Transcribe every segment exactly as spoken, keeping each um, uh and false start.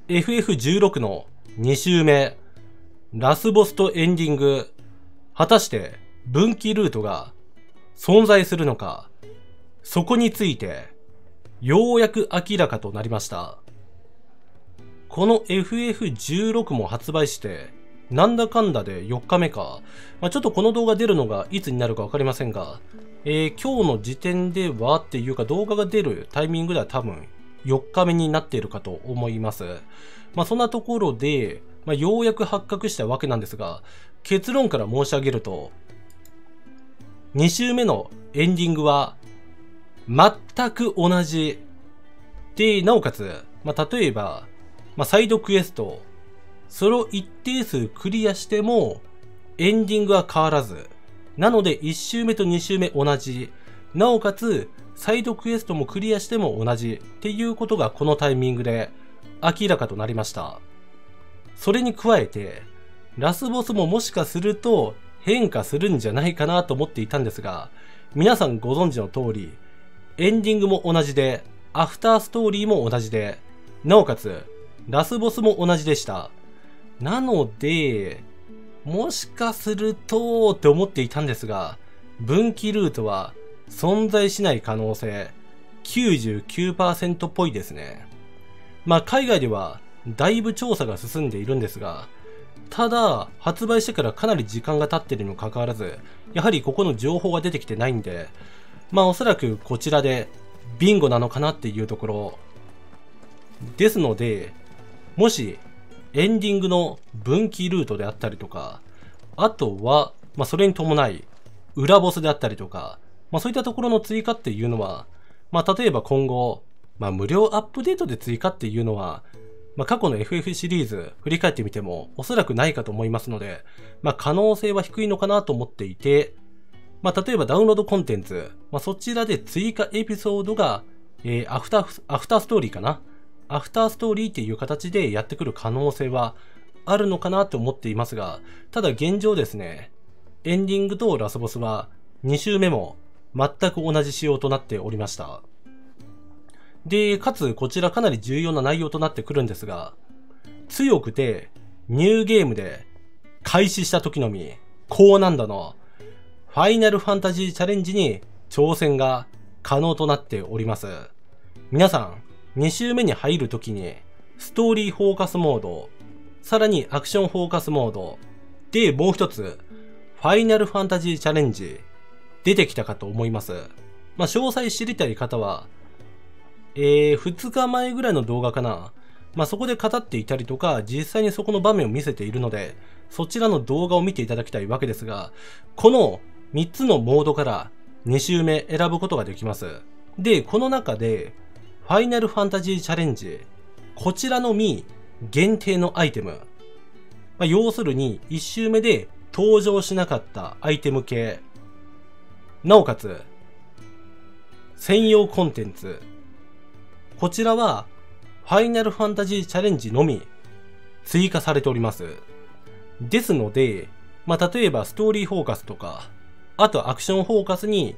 エフエフじゅうろく のに週目、ラスボスとエンディング、果たして分岐ルートが存在するのか、そこについてようやく明らかとなりました。この エフエフじゅうろく も発売して、なんだかんだでよっかめか。まあ、ちょっとこの動画出るのがいつになるかわかりませんが、えー、今日の時点ではっていうか動画が出るタイミングでは多分よっかめになっているかと思います。まあそんなところで、まあ、ようやく発覚したわけなんですが、結論から申し上げると、に週目のエンディングは全く同じ。で、なおかつ、まあ例えば、まあサイドクエスト、それを一定数クリアしても、エンディングは変わらず。なので、いち周目とに周目同じ。なおかつ、サイドクエストもクリアしても同じ。っていうことがこのタイミングで明らかとなりました。それに加えて、ラスボスももしかすると変化するんじゃないかなと思っていたんですが、皆さんご存知の通り、エンディングも同じで、アフターストーリーも同じで、なおかつ、ラスボスも同じでした。なので、もしかするとって思っていたんですが、分岐ルートは存在しない可能性 きゅうじゅうきゅうパーセント っぽいですね。まあ海外ではだいぶ調査が進んでいるんですが、ただ発売してからかなり時間が経っているにもかかわらず、やはりここの情報が出てきてないんで、まあおそらくこちらでビンゴなのかなっていうところですので、もしエンディングの分岐ルートであったりとか、あとは、まあ、それに伴い、裏ボスであったりとか、まあ、そういったところの追加っていうのは、まあ、例えば今後、まあ、無料アップデートで追加っていうのは、まあ、過去の エフエフ シリーズ振り返ってみても、おそらくないかと思いますので、まあ、可能性は低いのかなと思っていて、まあ、例えばダウンロードコンテンツ、まあ、そちらで追加エピソードが、えー、アフター、アフターストーリーかなアフターストーリーっていう形でやってくる可能性はあるのかなと思っていますが、ただ現状ですね、エンディングとラスボスはに週目も全く同じ仕様となっておりました。で、かつこちらかなり重要な内容となってくるんですが、強くてニューゲームで開始した時のみ高難度のファイナルファンタジーチャレンジに挑戦が可能となっております。皆さん、に週目に入るときに、ストーリーフォーカスモード、さらにアクションフォーカスモード、で、もう一つ、ファイナルファンタジーチャレンジ、出てきたかと思います。まあ、詳細知りたい方は、えー、ふつかまえぐらいの動画かな。まあ、そこで語っていたりとか、実際にそこの場面を見せているので、そちらの動画を見ていただきたいわけですが、このみっつのモードからに週目選ぶことができます。で、この中で、ファイナルファンタジーチャレンジ。こちらのみ限定のアイテム。まあ、要するにいち周目で登場しなかったアイテム系。なおかつ、専用コンテンツ。こちらはファイナルファンタジーチャレンジのみ追加されております。ですので、まあ、例えばストーリーフォーカスとか、あとアクションフォーカスに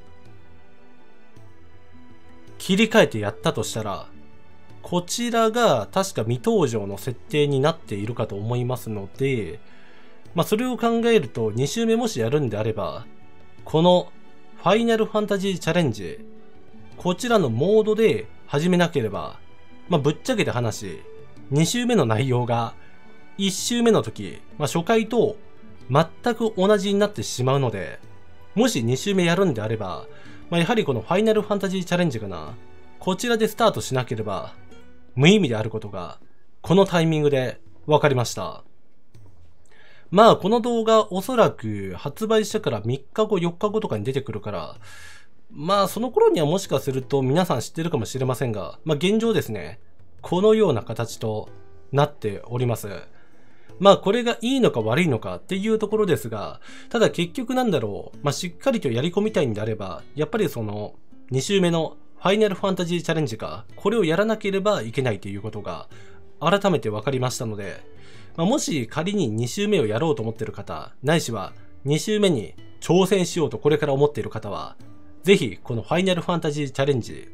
切り替えてやったとしたら、こちらが確か未登場の設定になっているかと思いますので、まあそれを考えるとに週目もしやるんであれば、このファイナルファンタジーチャレンジ、こちらのモードで始めなければ、まあぶっちゃけた話、に週目の内容がいち週目の時、まあ初回と全く同じになってしまうので、もしに週目やるんであれば、まあ、やはりこのファイナルファンタジーチャレンジかな。こちらでスタートしなければ無意味であることがこのタイミングで分かりました。まあこの動画おそらく発売してからみっかごよっかごとかに出てくるから、まあその頃にはもしかすると皆さん知ってるかもしれませんが、まあ現状ですね、このような形となっております。まあこれがいいのか悪いのかっていうところですが、ただ結局なんだろう、まあしっかりとやり込みたいんであれば、やっぱりそのに週目のファイナルファンタジーチャレンジか、これをやらなければいけないということが改めて分かりましたので、まあ、もし仮にに週目をやろうと思っている方、ないしはに週目に挑戦しようとこれから思っている方は、ぜひこのファイナルファンタジーチャレンジ、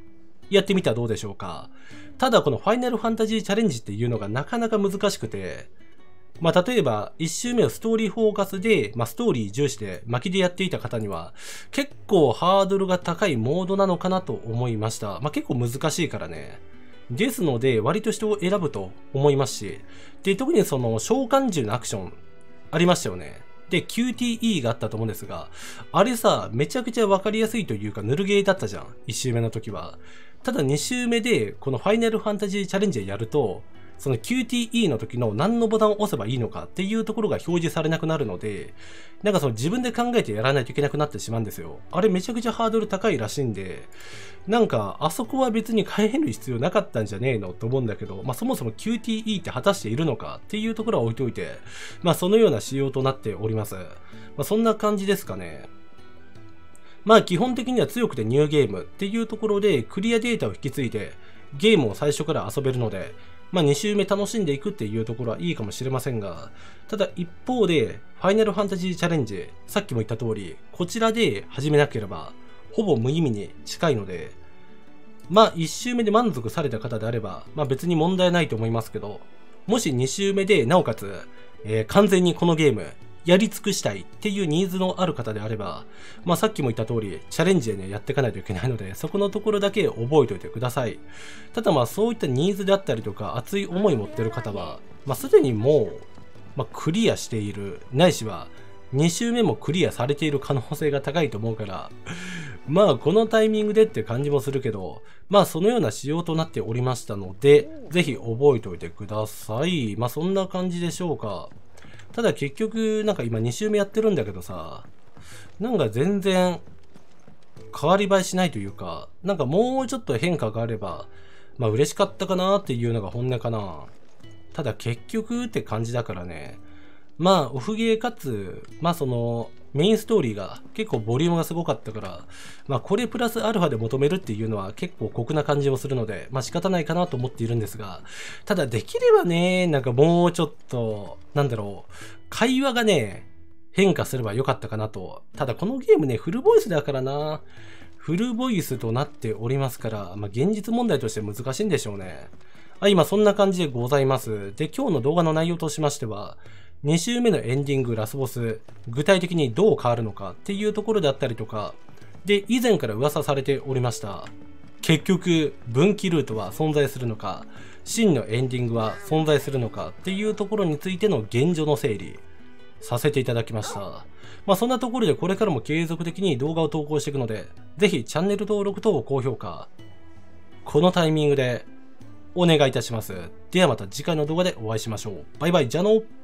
やってみたらどうでしょうか。ただこのファイナルファンタジーチャレンジっていうのがなかなか難しくて、まあ例えばいち周目をストーリーフォーカスで、まあストーリー重視で巻きでやっていた方には結構ハードルが高いモードなのかなと思いました。まあ結構難しいからね。ですので割と人を選ぶと思いますし、で特にその召喚獣のアクションありましたよね。で キューティーイー があったと思うんですが、あれさめちゃくちゃわかりやすいというかぬるゲーだったじゃん、いち周目の時は。ただに周目でこのファイナルファンタジーチャレンジでやると、その キューティーイー の時の何のボタンを押せばいいのかっていうところが表示されなくなるので、なんかその自分で考えてやらないといけなくなってしまうんですよ。あれめちゃくちゃハードル高いらしいんで、なんかあそこは別に変える必要なかったんじゃねえのと思うんだけど、まあそもそも キューティーイー って果たしているのかっていうところは置いておいて、まあそのような仕様となっております。まあそんな感じですかね。まあ基本的には強くてニューゲームっていうところでクリアデータを引き継いでゲームを最初から遊べるので、まあに周目楽しんでいくっていうところはいいかもしれませんが、ただ一方でファイナルファンタジーチャレンジ、さっきも言った通りこちらで始めなければほぼ無意味に近いので、まあいち周目で満足された方であればまあ別に問題ないと思いますけど、もしに周目でなおかつ、えー、完全にこのゲームやり尽くしたいっていうニーズのある方であれば、まあさっきも言った通りチャレンジでねやっていかないといけないので、そこのところだけ覚えておいてください。ただまあそういったニーズであったりとか熱い思い持ってる方は、まあすでにもう、まあ、クリアしている、ないしはに周目もクリアされている可能性が高いと思うからまあこのタイミングでって感じもするけど、まあそのような仕様となっておりましたので、ぜひ覚えておいてください。まあそんな感じでしょうか。ただ結局なんか今に周目やってるんだけどさ、なんか全然変わり映えしないというか、なんかもうちょっと変化があればまあ嬉しかったかなっていうのが本音かな。ただ結局って感じだからね。まあオフゲーかつまあそのメインストーリーが結構ボリュームがすごかったから、まあこれプラスアルファで求めるっていうのは結構酷な感じもするので、まあ仕方ないかなと思っているんですが、ただできればね、なんかもうちょっとなんだろう、会話がね変化すればよかったかなと。ただこのゲームねフルボイスだからな、フルボイスとなっておりますから、まあ現実問題として難しいんでしょうね。あ、今そんな感じでございます。で今日の動画の内容としましては、に周目のエンディングラスボス、具体的にどう変わるのかっていうところであったりとか、で、以前から噂されておりました。結局、分岐ルートは存在するのか、真のエンディングは存在するのかっていうところについての現状の整理、させていただきました。まあそんなところでこれからも継続的に動画を投稿していくので、ぜひチャンネル登録と高評価、このタイミングでお願いいたします。ではまた次回の動画でお会いしましょう。バイバイ、じゃあの。